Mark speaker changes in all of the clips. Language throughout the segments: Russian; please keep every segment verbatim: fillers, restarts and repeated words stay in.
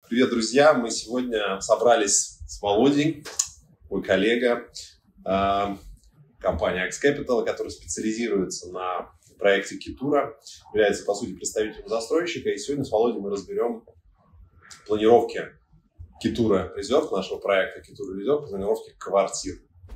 Speaker 1: Привет, друзья! Мы сегодня собрались с Володей, мой коллега, компания X Capital, которая специализируется на проекте Китура, является, по сути, представителем застройщика. И сегодня с Володей мы разберем планировки Китура Резерв, нашего проекта Китура Резерв, планировки квартир.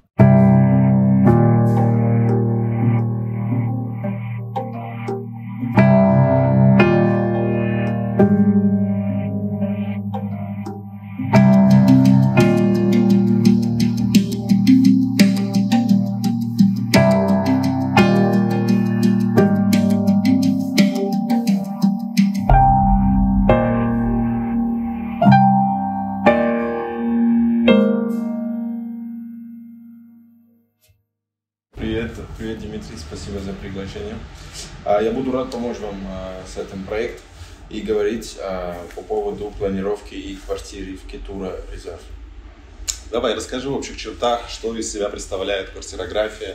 Speaker 2: Привет, привет, Дмитрий, спасибо за приглашение. Я буду рад помочь вам с этим проектом и говорить по поводу планировки и квартиры в Китура Резерв.
Speaker 1: Давай, расскажи в общих чертах, что из себя представляет квартирография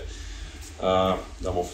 Speaker 1: домов.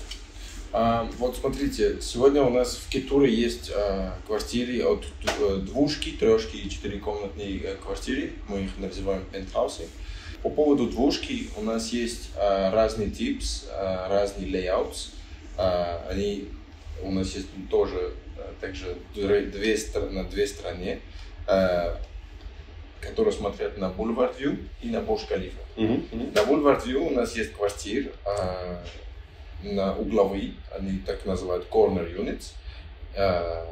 Speaker 2: Вот смотрите, сегодня у нас в Китуре есть квартиры от двушки, трешки и четырехкомнатные квартиры, мы их называем пентхаусы. По поводу двушки у нас есть а, разные типы, а, разные layout. А, они у нас есть тоже а, также две, на две стороны, а, которые смотрят на Boulevard View и на Бурдж-Халифа. Mm-hmm. Mm-hmm. На Boulevard View у нас есть квартиры а, на угловые, они так называют corner units. А,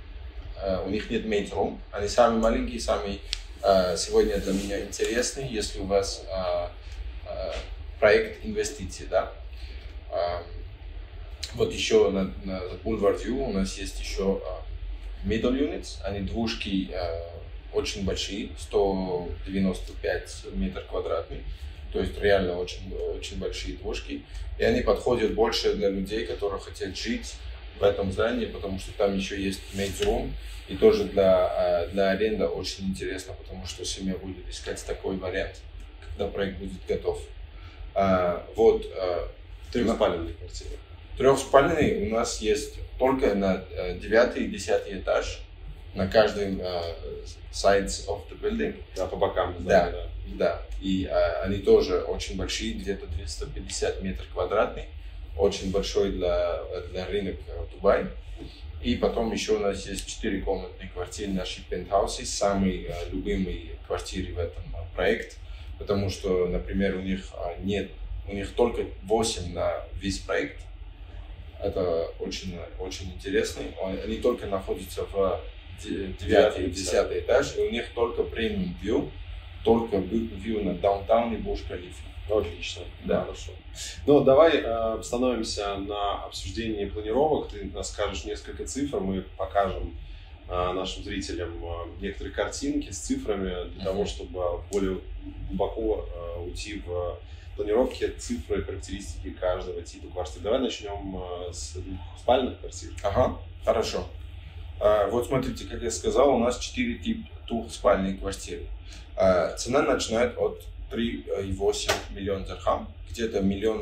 Speaker 2: а, у них нет main room, они самые маленькие, самые сегодня для меня интересный, если у вас а, а, проект инвестиций, да. А, вот еще на, на Boulevard View у нас есть еще а, middle units, они двушки а, очень большие, сто девяносто пять метров квадратных, то есть реально очень, очень большие двушки, и они подходят больше для людей, которые хотят жить в этом здании, потому что там еще есть main room. И тоже для, для аренды очень интересно, потому что семья будет искать такой вариант, когда проект будет готов. А, вот,
Speaker 1: трехспальные квартиры.
Speaker 2: Трехспальные у нас есть только на девятый и десятый этаж, на каждом uh, sides of the building.
Speaker 1: Да, по бокам.
Speaker 2: Да, да. да. И uh, они тоже очень большие, где-то двести пятьдесят метров квадратных, очень большой для, для рынка Дубай. И потом еще у нас есть четыре комнатные квартиры, наши пентхаусы, самые uh, любимые квартиры в этом uh, проекте, потому что, например, у них uh, нет, у них только восемь на весь проект. Это очень, очень интересно. Они только находятся в девятый и десятый этаж, и у них только премиум view, только view на даунтаун и Бурдж-Халифа.
Speaker 1: Отлично,
Speaker 2: да.
Speaker 1: Хорошо. Ну, давай э, становимся на обсуждении планировок. Ты расскажешь несколько цифр, мы покажем э, нашим зрителям э, некоторые картинки с цифрами для mm-hmm. того, чтобы более глубоко э, уйти в планировки, цифры, характеристики каждого типа квартир. Давай начнем э, с двухспальных квартир.
Speaker 2: Ага, хорошо. А, вот смотрите, как я сказал, у нас четыре типа двухспальных квартир. А, цена начинает от три и восемь миллиона дирхам, где-то миллион,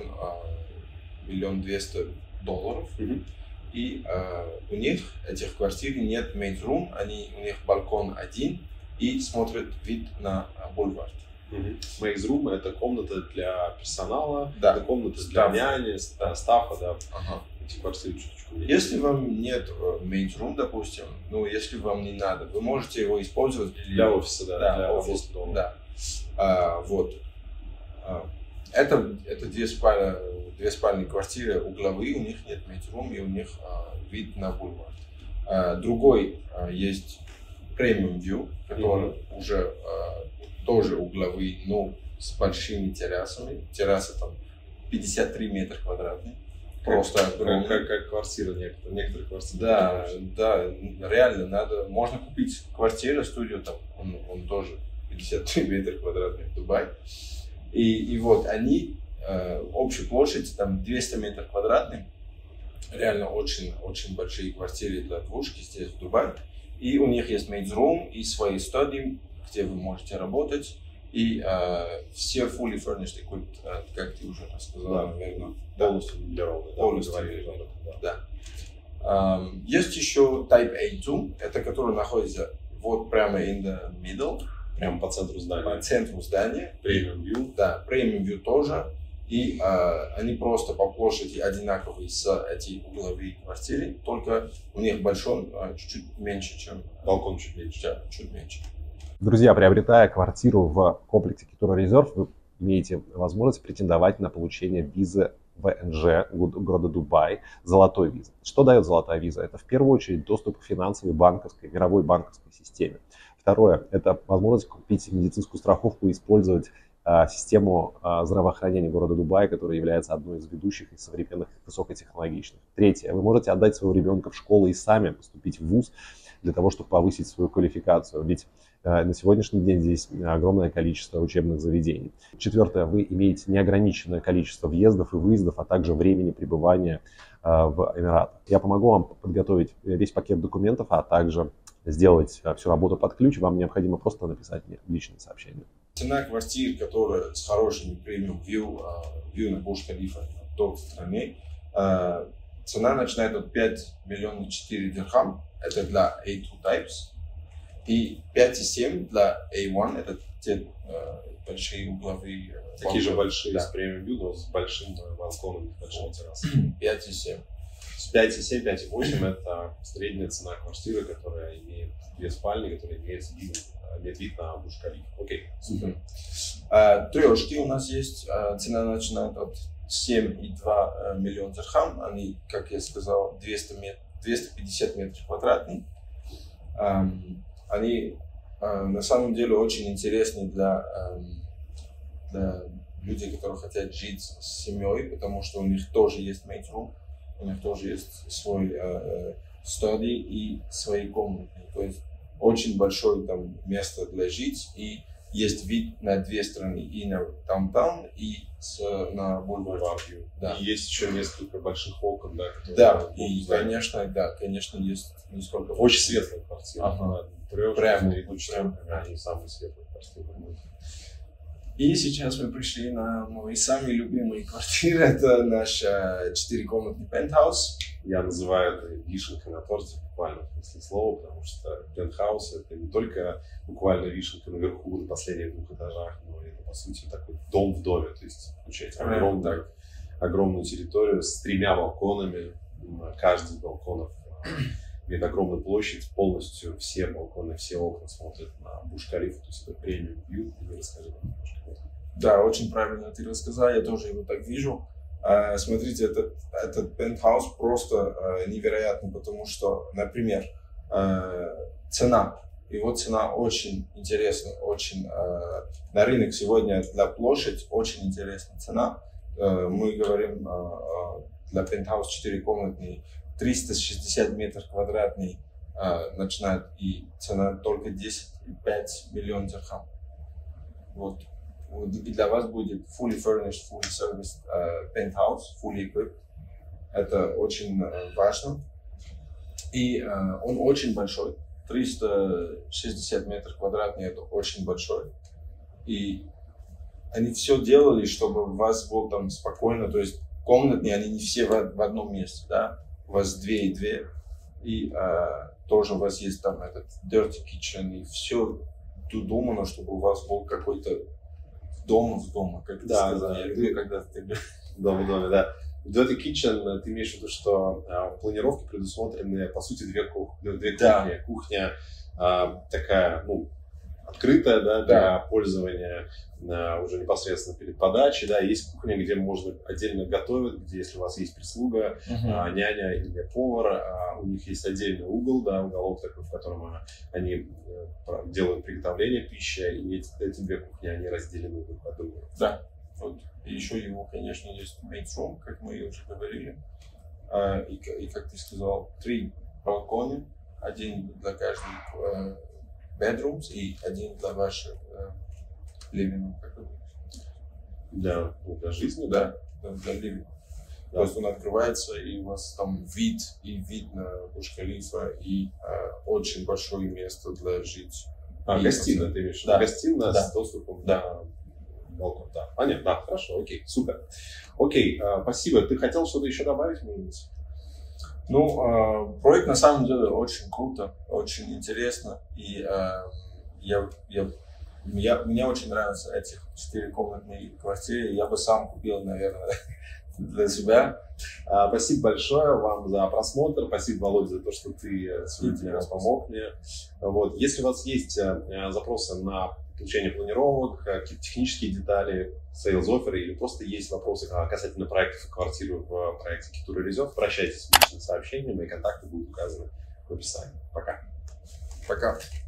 Speaker 2: миллион двести долларов. Mm-hmm. И э, у них, этих квартир, нет main room, они, у них балкон один и смотрят вид на бульвар.
Speaker 1: Mm-hmm. Main room — это комната для персонала,
Speaker 2: да.
Speaker 1: Это комната для няни, стафа, да.
Speaker 2: Ага.
Speaker 1: Эти квартиры чуточку.
Speaker 2: Если вам нет main room, допустим, ну если вам не надо, вы можете его использовать
Speaker 1: для офиса, да,
Speaker 2: да,
Speaker 1: для
Speaker 2: офис,
Speaker 1: дома.
Speaker 2: Да. А, вот. А, это, это две, спальни, две спальные квартиры угловые, у них нет main room и у них а, вид на бульвар. А, другой а, есть премиум view, который mm-hmm. уже а, тоже угловые, но с большими террасами. Терраса там пятьдесят три метра квадратных. Просто
Speaker 1: как, как, как квартира некоторые, некоторые квартиры.
Speaker 2: Да, да, реально надо. Можно купить квартиру, студию там, он, он тоже пятьдесят три метра квадратных в Дубае. И, и вот они, э, общая площадь там двести метров квадратных, реально очень, очень большие квартиры для двушки здесь в Дубае. И у них есть main room и свои студии, где вы можете работать. И э, все fully furnished equipped, э, как ты уже рассказал,
Speaker 1: да,
Speaker 2: наверное.
Speaker 1: Полностью меблированные.
Speaker 2: Полностью меблированные, да. да. Um, есть еще Type эй два, это который находится вот прямо in the middle.
Speaker 1: Прямо по центру здания.
Speaker 2: По центру здания.
Speaker 1: Premium View.
Speaker 2: Да, Premium View тоже. И э, они просто по площади одинаковые с эти угловые квартиры, только у них балкон э, чуть-чуть меньше, чем...
Speaker 1: Балкон чуть меньше.
Speaker 2: Да, чуть меньше.
Speaker 3: Друзья, приобретая квартиру в комплексе Китура Резерв, вы имеете возможность претендовать на получение визы вэ эн жэ города Дубай, золотой визы. Что дает золотая виза? Это в первую очередь доступ к финансовой, банковской, мировой банковской системе. Второе – это возможность купить медицинскую страховку и использовать а, систему а, здравоохранения города Дубая, которая является одной из ведущих и современных высокотехнологичных. Третье – вы можете отдать своего ребенка в школу и сами поступить в вуз для того, чтобы повысить свою квалификацию. Ведь а, на сегодняшний день здесь огромное количество учебных заведений. Четвертое – вы имеете неограниченное количество въездов и выездов, а также времени пребывания а, в Эмиратах. Я помогу вам подготовить весь пакет документов, а также сделать всю работу под ключ. Вам необходимо просто написать мне личное сообщение.
Speaker 2: Цена квартир, которая с хорошим премиум view, view на Бурдж-Халифа в той стране, цена начинает от пять миллионов четыре дирхам, это для эй two types, и пять и семь для эй one, это те большие угловые.
Speaker 1: Такие балконы, же большие, да. С премиум view, но с большим балконом, с большой террасой.
Speaker 2: пять и семь.
Speaker 1: С пять и семь, пять и восемь это средняя цена квартиры, которая имеет две спальни, которая имеет вид, имеет вид на Бурдж-Халифа. Окей, супер.
Speaker 2: Mm-hmm. а, трешки у нас есть, а, цена начинает от семь и два миллиона дирхам, они, как я сказал, двести мет... двести пятьдесят метров квадратных. А, они а, на самом деле очень интересны для, а, для людей, которые хотят жить с семьей, потому что у них тоже есть mate room. У них тоже есть свой э, study и свои комнаты. То есть очень большое там место для жить, и есть вид на две стороны, и на даунтаун, и с, на бульвар.
Speaker 1: Да. И есть еще несколько больших окон, да, которые...
Speaker 2: Да, и конечно, да, конечно, есть несколько...
Speaker 1: Очень светлые квартиры.
Speaker 2: Ага.
Speaker 1: Прям,
Speaker 2: прям,
Speaker 1: прям, они самые светлые квартиры.
Speaker 2: И сейчас мы пришли на мои самые любимые квартиры. Это наш четырехкомнатный пентхаус.
Speaker 1: Я называю это вишенкой на торте, буквально в смысле слова, потому что пентхаус это не только буквально вишенка наверху на последних двух этажах, но это по сути такой дом в доме, то есть включать огромную, огромную территорию с тремя балконами. Каждый из балконов имеет огромную площадь, полностью все балконы, все окна смотрят на Бурдж-Халифу, то есть это премиум view. Расскажи нам немножко.
Speaker 2: Да, очень правильно ты рассказал, я тоже его так вижу. А, смотрите, этот, этот пентхаус просто а, невероятный, потому что, например, а, цена, его цена очень интересна, очень, а, на рынок сегодня для площади очень интересная цена. А, мы говорим а, для пентхаус четырехкомнатный, триста шестьдесят метров квадратный а, начинает, и цена только десять и пять миллионов дирхам. Вот. И для вас будет fully furnished, fully serviced uh, penthouse, fully equipped. Это очень uh, важно. И uh, он очень большой. триста шестьдесят метров квадратных, это очень большой. И они все делали, чтобы у вас было там спокойно. То есть комнатные, они не все в, в одном месте, да. У вас две и две. И uh, тоже у вас есть там этот dirty kitchen. И все думано, чтобы у вас был какой-то дом в дома, как ты
Speaker 1: да,
Speaker 2: сказал.
Speaker 1: Да,
Speaker 2: я люблю, когда ты
Speaker 1: дом в доме, да. Dirty kitchen, ты имеешь в виду, что а, в планировке предусмотрены, по сути, две, кух... две кухни.
Speaker 2: Да.
Speaker 1: Кухня а, такая, ну, открытая, да, для да. пользования а, уже непосредственно перед подачей, да, есть кухня, где можно отдельно готовить, где, если у вас есть прислуга, uh-huh. а, няня или повар, а, у них есть отдельный угол, да, уголок такой, в котором а, они а, делают приготовление пищи, и эти, эти две кухни, они разделены друг от друга.
Speaker 2: Да, вот. И еще его, конечно, есть main room, как мы уже говорили, а, и, и, как ты сказал, три балкона, один для каждого bedrooms и один для вашего living room.
Speaker 1: Для, для жизни,
Speaker 2: да? Да, для living room. Да. То есть он открывается, и у вас там вид, и вид на Бурдж-Халифа, и э, очень большое место для жить.
Speaker 1: А, гостиная, ты имеешь в виду?
Speaker 2: Да.
Speaker 1: Гостиная
Speaker 2: да.
Speaker 1: с доступом
Speaker 2: да.
Speaker 1: на балкон. Да, понятно, да, хорошо, окей, супер. Окей, а, спасибо. Ты хотел что-то еще добавить, Мунис?
Speaker 2: Ну, э, проект на самом деле очень круто, очень интересно. И э, я, я, я, мне очень нравятся эти четырехкомнатные квартиры. Я бы сам купил, наверное, для себя.
Speaker 1: А, спасибо большое вам за просмотр. Спасибо, Володя, за то, что ты сегодня помог мне. Вот. Если у вас есть запросы на получение планировок, какие-то технические детали, sales offer или просто есть вопросы касательно проектов и квартиры в проекте Китура Резерв, обращайтесь в личные сообщения, мои контакты будут указаны в описании. Пока.
Speaker 2: Пока.